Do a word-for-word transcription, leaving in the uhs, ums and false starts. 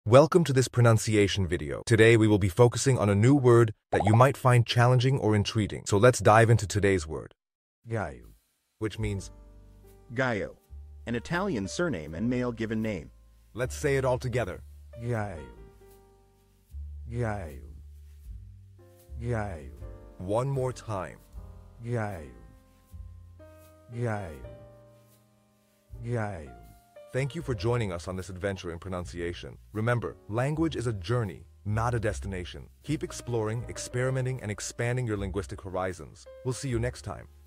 Welcome to this pronunciation video. Today we will be focusing on a new word that you might find challenging or intriguing. So let's dive into today's word. Gaio. Which means, Gaio, an Italian surname and male given name. let's say it all together. Gaio. Gaio. Gaio. One more time. Gaio. Gaio. Gaio. Thank you for joining us on this adventure in pronunciation. Remember, language is a journey, not a destination. Keep exploring, experimenting, and expanding your linguistic horizons. We'll see you next time.